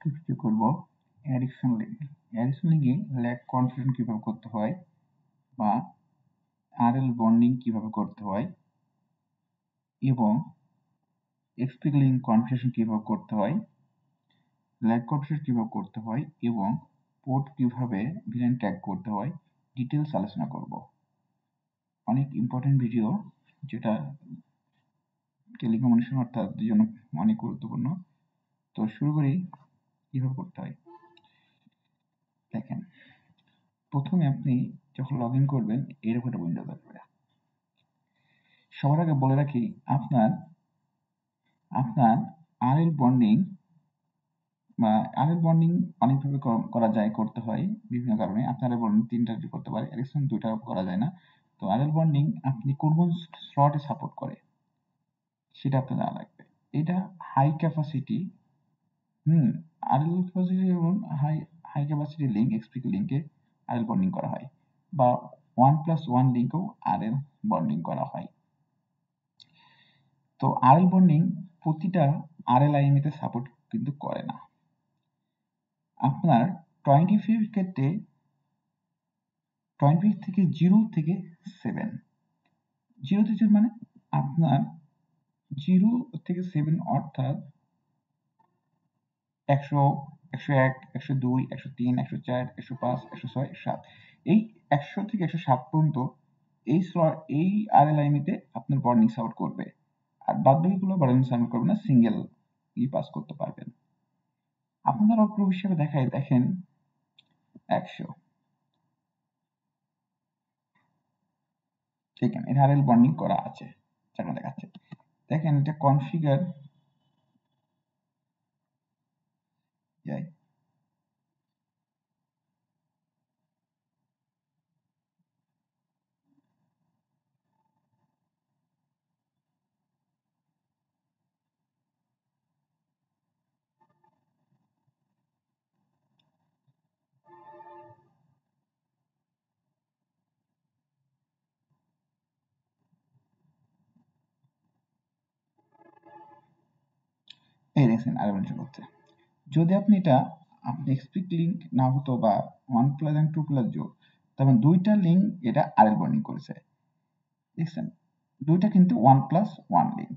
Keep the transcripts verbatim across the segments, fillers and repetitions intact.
আজকে ভিডিও করব অ্যাডিকশন লিঙ্ক। অ্যাডিকশন লিঙ্কে ল্যাগ কনফিগারেশন কিভাবে করতে হয় বা আরএল বন্ডিং কিভাবে করতে হয় এবং এক্সপ্লিক লিঙ্ক কনফিগারেশন কিভাবে করতে হয়, ল্যাগ কনফিগারেশন কিভাবে করতে হয় এবং পোর্ট কিভাবে ভিলেন ট্যাগ করতে হয় ডিটেইলস আলোচনা করব। অনেক ইম্পর্টেন্ট ভিডিও যেটা টেলিকমিউনিকেশন অর্থাৎ জন্য অনেক গুরুত্বপূর্ণ। তো শুরু করি কিভাবে করতে হয়। দেখেন, প্রথমে আপনি যখন লগ ইন করবেন এরকম একটা উইন্ডো আসবে। সবার আগে বলে রাখি, আপনার আপনার আরএল বন্ডিং বা আরএল বন্ডিং অনেকভাবে করা যায়, করতে হয় বিভিন্ন কারণে। আপনার আরএল বন্ডিং তিনটা করতে পারে, এরিকসন দুইটা করা যায় না। তো আরএল বন্ডিং আপনি কোন কোন স্লটে সাপোর্ট করে সেটা আপনার জানা লাগবে। এটা high capacity hmm RL capacity এবং হাই হাই ক্যাপাসিটি লিঙ্ক এক্সপ্লিক লিঙ্কে আরএল বন্ডিং করা হয়, বা ওয়ান প্লাস ওয়ান লিঙ্কেও আরএল বন্ডিং করা হয়। তো আরএল বন্ডিং প্রতিটা আরএল আইএমই তে সাপোর্ট কিন্তু করে না। আপনার টোয়েন্টি ফাইভ ক্ষেত্রে টোয়েন্টি ফাইভ থেকে জিরো থেকে সেভেন, জিরো থেকে মানে আপনার জিরো থেকে সেভেন অর্থাৎ একশো, একশো এক, একশো দুই, একশো তিন, একশো চার, একশো পাঁচ, একশো ছয়, সাত, এই একশো থেকে একশো সাত পর্যন্ত এই স্লট এই আরএল আইএমইতে আপনার বন্ডিং সাপোর্ট করবে। আর বাদ বাকিগুলো বন্ডিং সাপোর্ট করবে না, সিঙ্গেল ই পাস করতে পারবেন। আপনারা প্রুফ হিসেবে দেখায় দেখেন একশো, দেখেন এটা আরএল বন্ডিং করা আছে, যেটা দেখাচ্ছে। দেখেন এটা কনফিগার যাই, এই দেখছেন আরএল বন্ডিং করছে। যদি আপনি এটা আপনি এক্সপ্লিক লিঙ্ক না হতো বা one plus and two plus যোগ, তখন দুইটা লিঙ্ক এটা আরএল বন্ডিং করেছে। দেখছেন দুইটা কিন্তু ওয়ান প্লাস ওয়ান লিঙ্ক,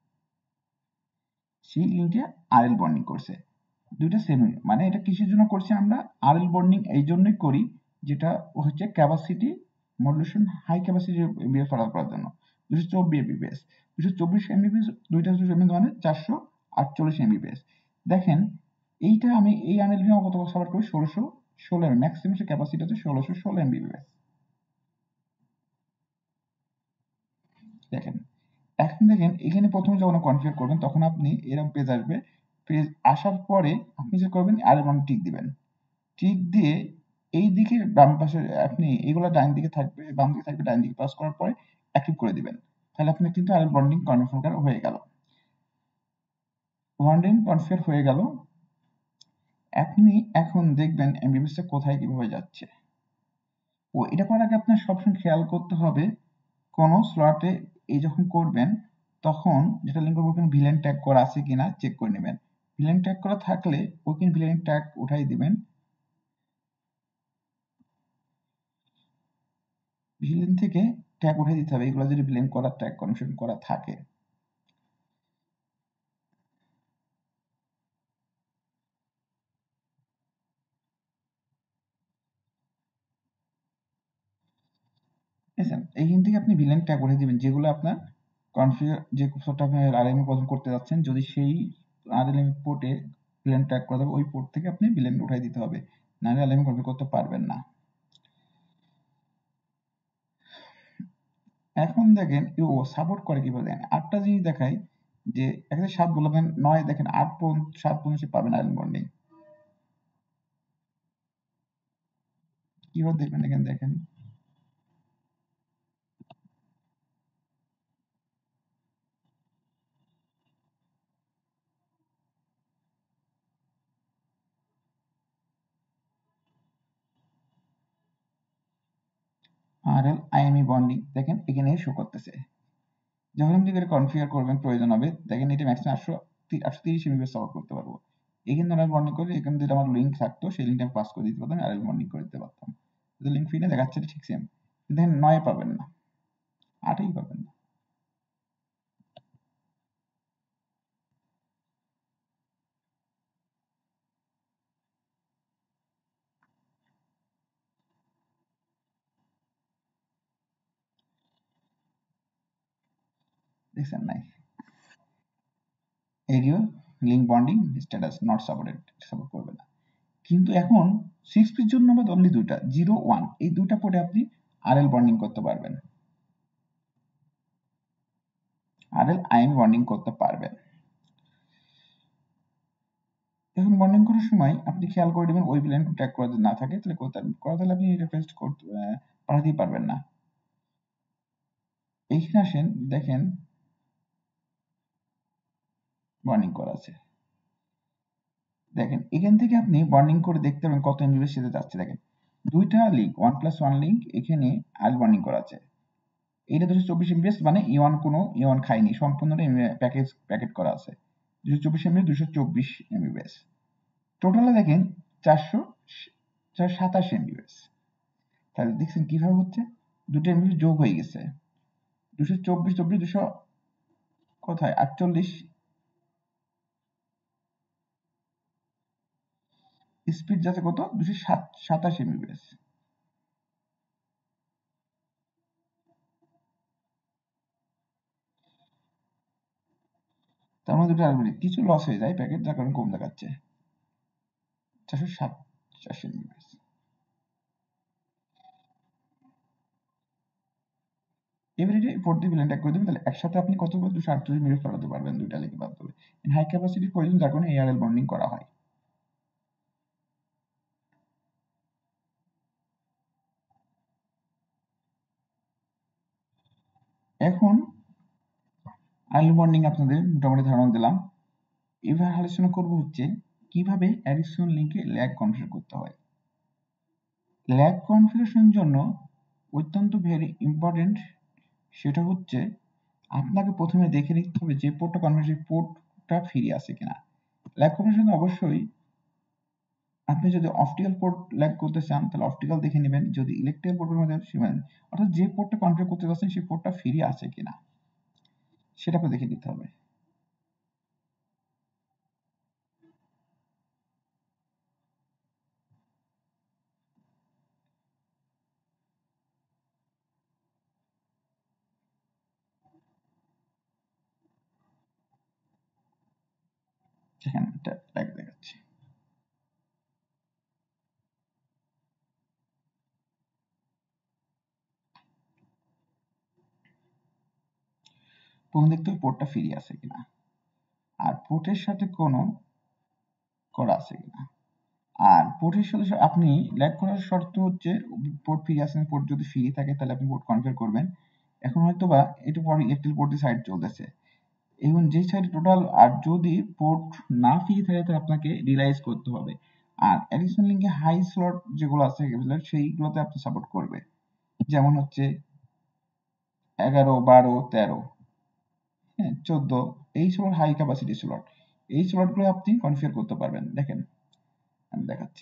সেই লিঙ্কে আরএল বন্ডিং করছে। দুইটা সেম, মানে এটা কিসের জন্য করছি আমরা? আরএল বন্ডিং এই জন্যই করি, যেটা হচ্ছে capacity modulation high capacity MBS সরাসরি করার জন্য। দুশো চব্বিশ এমবিপিএস, দুশো চব্বিশ এমবিপিএস, দুইটা দুশো এমবি মানে চারশো আটচল্লিশ এমবিপিএস। দেখেন এইটা আমি এই আরএল ভিএম কত সাপোর্ট করি? ষোলোশো ষোলো এমবি, ম্যাক্সিমাম ক্যাপাসিটি হচ্ছে ষোলোশো ষোলো এমবিপিএস। দেখেন এখন দেখেন এখানে প্রথমে যখন কনফিগার করবেন তখন আপনি এরকম পেজ আসবে। পেজ আসার পরে আপনি যে করবেন আরএল বন্ডিং টিক দিবেন। টিক দিয়ে এই দিকে বাম পাশে আপনি এগুলো ডান দিকে থাকবে, বাম দিকে থাকবে, ডান দিকে পাস করার পরে অ্যাক্টিভ করে দিবেন। তাহলে আপনি কিন্তু আরএল বন্ডিং কনফিগার হয়ে গেল, বন্ডিং কনফিগার হয়ে গেল। আপনি এখন দেখবেন এমবিপিএস টা কোথায় কিভাবে যাচ্ছে। ও এটা করার আগে আপনার সবসময় খেয়াল করতে হবে কোন স্লটে এই যখন করবেন তখন যেটা লিঙ্ক করবেন ভিলেন ট্যাগ করা আছে কিনা চেক করে নেবেন। ভিলেন ট্যাগ করা থাকলে ওখানে ভিলেন ট্যাগ উঠাই দিবেন। ভিলেন থেকে ট্যাগ উঠাই দিতে হবে এগুলো যদি ভিলেন করা ট্যাগ কনফিগার করা থাকে। এইখান থেকে আপনি ভিলেন ট্যাগ উঠিয়ে দিবেন যেগুলো আপনার কনফিগার, যে সবটা আপনি আরএলএম পছন্দ করতে যাচ্ছেন, যদি সেই আরএলএম পোর্টে ভিলেন ট্যাগ করা যাবে ওই পোর্ট থেকে আপনি ভিলেন উঠাই দিতে হবে, নাহলে আরএলএম কনফিগার করতে পারবেন না। এখন দেখেন ও সাপোর্ট করে কিভাবে, দেখেন আটটা জিনিস দেখায় যে এক থেকে সাত বলবেন নয়, দেখেন আট পর্যন্ত সাত পর্যন্ত পাবেন আরএলএম বন্ডিং। কিভাবে দেখবেন এখানে দেখেন আরএল আইএমই বন্ডিং, দেখেন এখানে শো করতেছে। যখন আপনি করে কনফিগার করবেন প্রয়োজন হবে, দেখেন এটা ম্যাক্সিমাম আটশো আটশো তিরিশ এমবিপিএস সাপোর্ট করতে পারবো। এখানে আরএল বন্ডিং করে এখানে যেটা আমার লিঙ্ক থাকতো সেই লিঙ্কটা আমি পাস করে দিতে পারতাম, আরএল বন্ডিং করে দিতে পারতাম। যদি লিঙ্ক ফ্রি না দেখাচ্ছে ঠিক সেম, কিন্তু এখানে নয় পাবেন না, আটই পাবেন না। দেখছেন নাই, এরিও link bonding status not supported, support করবে না। কিন্তু এখন সিক্স পিস জন্য আমাদের অনলি দুইটা জিরো ওয়ান, এই দুইটা পোর্টে আপনি আরএল বন্ডিং করতে পারবেন, আরএল আইএম বন্ডিং করতে পারবেন। এখন বন্ডিং করার সময় আপনি খেয়াল করে দেবেন ওই লাইন ট্যাগ করা যদি না থাকে তাহলে করতে করা তাহলে আপনি রেফারেন্স করতে পাঠাতেই পারবেন না। এইখানে আসেন, দেখেন বন্ডিং করা আছে, দেখেন এখান থেকে আপনি বন্ডিং করে দেখতে পাবেন কত এমবির সাথে যাচ্ছে। দেখেন দুইটা link one plus one link এখানে আরএল বন্ডিং করা আছে, এটা দুশো চব্বিশ এমবিএস মানে ই ওয়ান কোনো ই ওয়ান খাইনি, সম্পূর্ণ প্যাকেজ প্যাকেট করা আছে দুশো চব্বিশ এমবি দুশো চব্বিশ এমবিএস। টোটালে দেখেন চারশো সাতাশ এমবিএস। তাহলে দেখছেন কিভাবে হচ্ছে, দুটো এমবি যোগ হয়ে গেছে, দুশো চব্বিশ চব্বিশ দুশো কোথায় আটচল্লিশ, স্পিড যাচ্ছে কত দুশো সাতাশ এমবিএস। তার মধ্যে দুটো আরবিট কিছু লস হয়ে যায় প্যাকেট, যার কারণে কম দেখাচ্ছে চারশো সাত চারশো এমবিএস। এভরিডে পোর্ট দিয়ে বিলিয়ন ট্যাগ করে দেবেন, তাহলে একসাথে আপনি কত দুশো আটচল্লিশ মিনিট চালাতে পারবেন দুইটা লিঙ্ক মাধ্যমে। হাই ক্যাপাসিটির প্রয়োজন, যার কারণে এআরএল বন্ডিং করা হয়। এখন আরএল বন্ডিং আপনাদের মোটামুটি ধারণা দিলাম, এবার আলোচনা করব হচ্ছে কিভাবে অ্যাডিশন লিঙ্কে ল্যাগ কনফিগার করতে হয়। ল্যাগ কনফিগারেশনের জন্য অত্যন্ত ভেরি ইম্পর্টেন্ট, সেটা হচ্ছে আপনাকে প্রথমে দেখে নিতে হবে যে পোর্টটা কনফিগার পোর্টটা ফ্রি আছে কিনা। ল্যাগ কনফিগারেশন অবশ্যই আপনি যদি অপটিক্যাল পোর্ট ল্যাগ করতে চান তাহলে অপটিক্যাল দেখে নেবেন, যদি ইলেকট্রিক্যাল পোর্টের মধ্যে সীমান অর্থাৎ যে পোর্টটা কনফিগার করতে যাচ্ছেন সেই পোর্টটা ফ্রি আছে কিনা সেটা আপনাকে দেখে নিতে হবে। সেখানে একটা ল্যাগ দেখাচ্ছে। প্রথম দেখতে হবে পোর্টটা ফ্রি আছে কিনা, আর পোর্টের সাথে কোনো করা আছে কিনা। আর পোর্টের সাথে আপনি ল্যাগ করার শর্ত হচ্ছে পোর্ট ফ্রি আছে, পোর্ট যদি ফ্রি থাকে তাহলে আপনি পোর্ট কনফিগার করবেন। এখন হয়তো বা একটু পরে ইলেকট্রিক পোর্টের সাইড চলতেছে, এবং যে সাইডে টোটাল, আর যদি পোর্ট না ফ্রি থাকে তাহলে আপনাকে রিলাইজ করতে হবে। আর অ্যাডিশনাল লিঙ্কে হাই স্লট যেগুলো আছে সেইগুলোতে আপনি সাপোর্ট করবে, যেমন হচ্ছে এগারো বারো তেরো হ্যাঁ চোদ্দ, এই স্লট হাই ক্যাপাসিটি স্লট, এই স্লটগুলো আপনি কনফিগার করতে পারবেন। দেখেন আমি দেখাচ্ছি,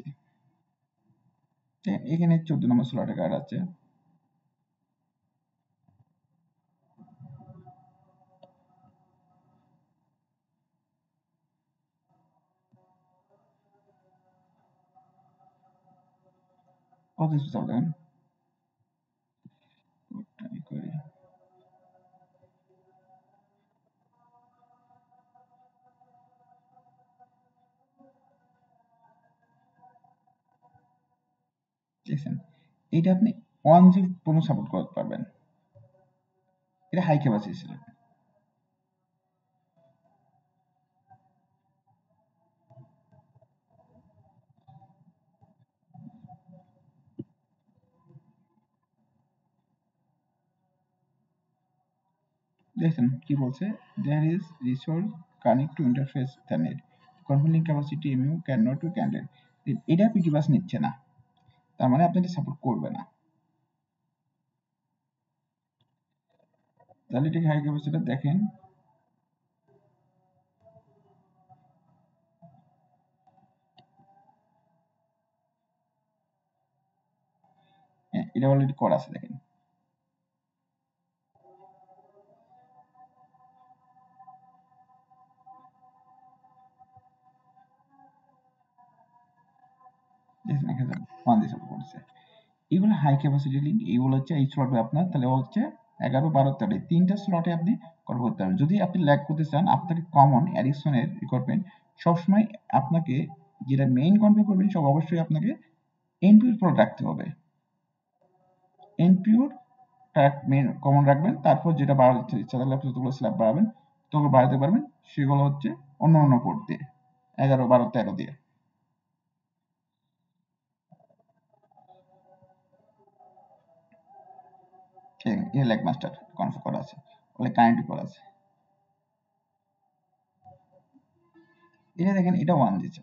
এখানে চোদ্দ নম্বর স্লটে কার্ড আছে, কত স্পেশাল দেখেন করি। দেখছেন এইটা আপনি ওয়ান জি পর্যন্ত সাপোর্ট করতে পারবেন, এটা হাই ক্যাপাসিটি স্লট। দেখেন কি বলছে, there is resource connect to interface ethernet config capacity mu cannot be candid, এটা পিটি বাস নিচ্ছে না, তার মানে আপনি এটা সাপোর্ট করবে না। তাহলে এটাকে হাই ক্যাপাসিটি দেখেন, এটা অলরেডি করা আছে দেখেন। এগুলো হাই ক্যাপাসিটি লিঙ্ক, এগুলো হচ্ছে এই স্লটে আপনার তাহলে হচ্ছে এগারো বারো তেরো তিনটা স্লটে আপনি কল করতে পারবেন। যদি আপনি ল্যাগ করতে চান আপনাকে কমন এরিকসনের রিকোয়ারমেন্ট সবসময় আপনাকে যেটা মেইন কনফিগার করবেন সব অবশ্যই আপনাকে এনপিউর প্রোড রাখতে হবে। এনপিউর মেইন কমন রাখবেন, তারপর যেটা বাড়াতে ইচ্ছা থাকলে আপনি যতগুলো স্ল্যাব বাড়াবেন ততগুলো বাড়াতে পারবেন, সেগুলো হচ্ছে অন্য অন্য পোর্ট দিয়ে এগারো বারো তেরো দিয়ে। এ ল্যাগ মাস্টার কনফিগার করা আছে, বলে কানেক্ট করা আছে। এটা দেখেন এটা ওয়ান দিচ্ছে,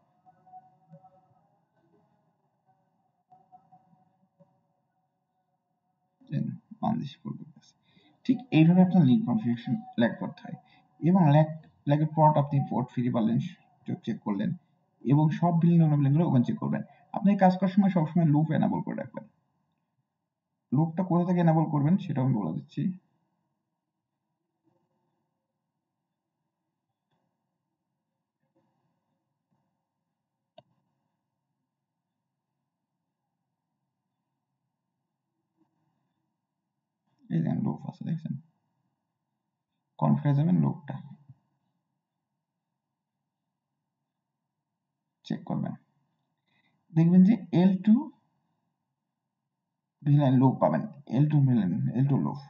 ঠিক এইভাবে আপনার লিঙ্ক কনফিগারেশন ল্যাগ করতে হয়। এবং ল্যাগ ল্যাগের পর আপনি পোর্ট ফিরে পারলেন, চেক করলেন এবং সব বিলিং বিলিংগুলো ওখানে চেক করবেন। আপনি কাজ করার সময় সবসময় লুপ এনাবল করে রাখবেন। লুপটা কোথা থেকে এনাবল করবেন সেটা আমি বলে দিচ্ছি। এই দেখেন লুপ আছে, দেখছেন? কনফিগার যাবেন, লুপটা চেক করবেন, দেখবেন যে এল টু ভিলাইন লুপ পাবেন, L two VLAN L two loop.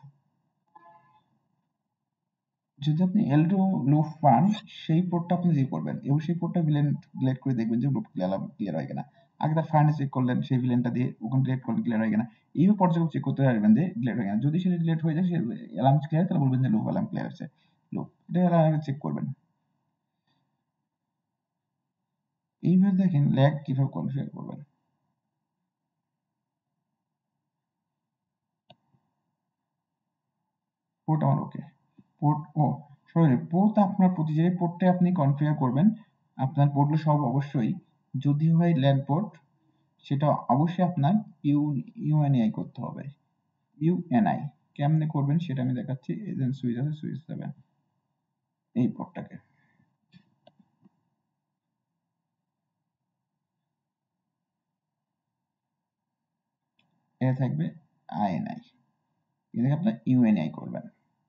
যদি আপনি এল টু লুপ পান সেই পোর্টটা আপনি দিয়ে করবেন এবং সেই পোর্টটা ভিলেন ডিলেট করে দেখবেন যে লুপ ক্লিয়ার ক্লিয়ার হয় কিনা। আগেটা ফাইন্ড চেক করলেন, সেই ভিলেনটা দিয়ে ওখানে ডিলেট করলে ক্লিয়ার হয় কিনা, এইভাবে পর্যায়ে চেক করতে পারবেন যে ডিলেট হয় কিনা। যদি সেটা ডিলেট হয়ে যায়, সে অ্যালার্ম ক্লিয়ার, তাহলে বলবেন যে লুপ অ্যালার্ম ক্লিয়ার হচ্ছে। লুপ এটা চেক করবেন। এইভাবে দেখেন ল্যাগ কিভাবে কনফিগার করবেন। পোর্ট আমার ওকে, পোর্ট ও সরি পোর্ট আপনার প্রতি যে পোর্টটা আপনি কনফিগার করবেন আপনার পোর্টগুলো সব অবশ্যই যদি হয় ল্যান পোর্ট সেটা অবশ্যই আপনার ইউ ইউএনআই করতে হবে। ইউএনআই কেমনে করবেন সেটা আমি দেখাচ্ছি। এজেন্ট সুইচ আছে, সুইচ দেবেন এই পোর্টটাকে, এটা থাকবে আইএনআই, এটাকে আপনার ইউএনআই করবেন।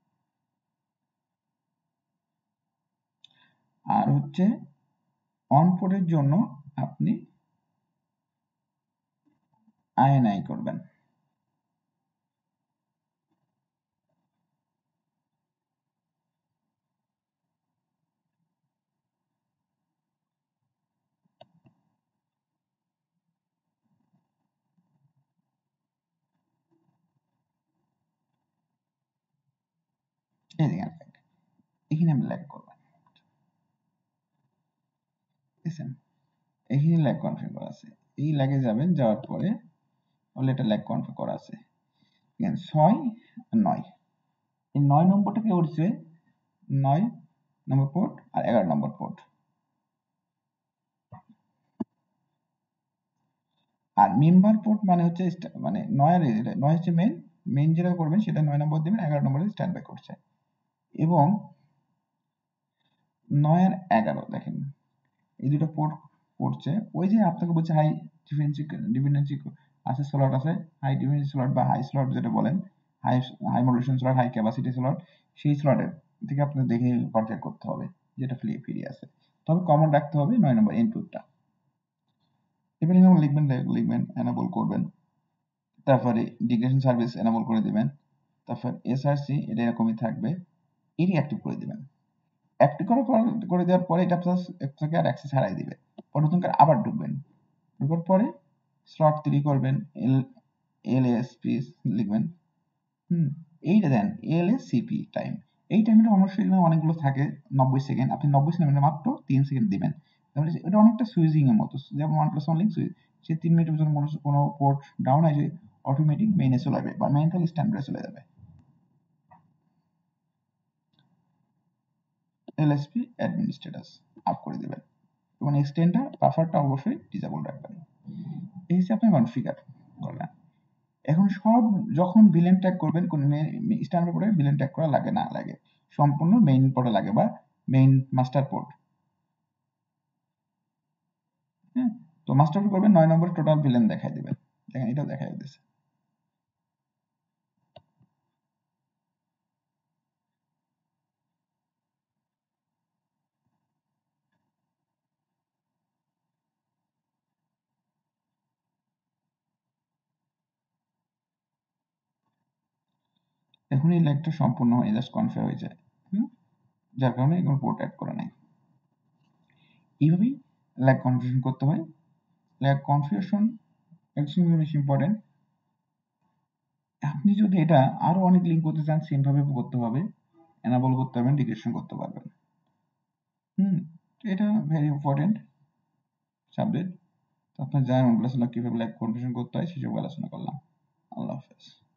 আর হচ্ছে অন পোর্টের জন্য আপনি আইএনআই করবেন। এখানে আমি ল্যাগ করবেন, বুঝছেন? এখানে ল্যাগ কনফিগার করা আছে, এই ল্যাগে যাবেন, যাওয়ার পরে তাহলে এটা ল্যাগ কনফিগার করা আছে ছয় আর নয়। এই নয় নম্বরটাকে উঠছে নয় নম্বর পোর্ট আর এগারো নম্বর পোর্ট। আর মেম্বার পোর্ট মানে হচ্ছে মানে নয় আর নয় হচ্ছে মেন, মেন যেটা করবেন সেটা নয় নম্বর দেবেন, এগারো নম্বরে স্ট্যান্ড বাই করছে। এবং নয় আর এগারো দেখেন এই দুটো পোর্ট পড়ছে, ওই যে আপনাকে বলছে হাই ডিপেন্ডেন্সি ডিপেন্ডেন্সি আছে, স্লট আছে, হাই ডিপেন্ডেন্সি স্লট বা হাই স্লট যেটা বলেন, high high modulation slot, high capacity slot, সেই স্লটের থেকে আপনার দেখে পারচেজ করতে হবে যেটা ফ্রি ফ্রি আছে। তবে কমন রাখতে হবে নয় নম্বর ইনপুটটা। এবার যেমন লিখবেন লিখবেন এনাবল করবেন, তারপরে ডিগ্রেশন সার্ভিস এনাবল করে দিবেন, তারপর এসআরসি এটা এরকমই থাকবে, এরই অ্যাক্টিভ করে দিবেন। অ্যাক্টিভ করার পর করে দেওয়ার পরে এটা আপনাকে আর অ্যাক্সেস হারাই দিবে, পরে নতুন করে আবার ঢুকবেন, ঢুকার পরে স্লট তৈরি করবেন, এল এল এস পি লিখবেন, হুম এইটা দেন এল এস সিপি টাইম। এই টাইমটা অবশ্যই অনেকগুলো থাকে নব্বই সেকেন্ড, আপনি নব্বই সেকেন্ডে মাত্র তিন সেকেন্ড দিবেন, তাহলে এটা অনেকটা সুইচিং এর মতো, যেমন one plus one link switch, সে তিন মিনিটের জন্য কোনো পোর্ট ডাউন আছে অটোমেটিক মেইনে চলে যাবে বা মেইন থেকে স্ট্যান্ডার্ডে চলে যাবে। এলএসপি অ্যাডমিন স্ট্যাটাস আপ করে দিবেন এবং এক্সটেন্ডার বাফারটা অবশ্যই ডিসেবল রাখবেন। এই হচ্ছে আপনি কনফিগার করলেন। এখন সব যখন ভিলেন ট্যাগ করবেন কোন স্ট্যান্ডার্ড পোর্টে ভিলেন ট্যাগ করা লাগে না লাগে সম্পূর্ণ মেইন পোর্টে লাগে বা মেইন মাস্টার পোর্ট। হ্যাঁ, তো মাস্টার পোর্ট করবেন নয় নম্বরে টোটাল ভিলেন দেখাই দিবেন। দেখেন এটাও দেখাই দিতেছে। এখন এই ল্যাগটা সম্পূর্ণ হয়ে জাস্ট কনফিগার হয়ে যায়। হুম, যার কারণে কোনো পোর্ট অ্যাড করা নাই। এইভাবেই ল্যাগ কনফিগারেশন করতে হয়। ল্যাগ কনফিগারেশন এক্সট্রিমলি বেশি ইম্পর্টেন্ট। আপনি যদি এটা আরো অনেক লিঙ্ক করতে চান সেম ভাবে করতে হবে, এনাবল করতে পারবেন, ডিক্রিপশন করতে পারবেন। হুম, এটা ভেরি ইম্পর্টেন্ট সাবজেক্ট। তো আপনার জানেন প্লাস কিভাবে ল্যাগ কনফিগারেশন করতে হয় সেসব আলোচনা করলাম। আল্লাহ হাফেজ।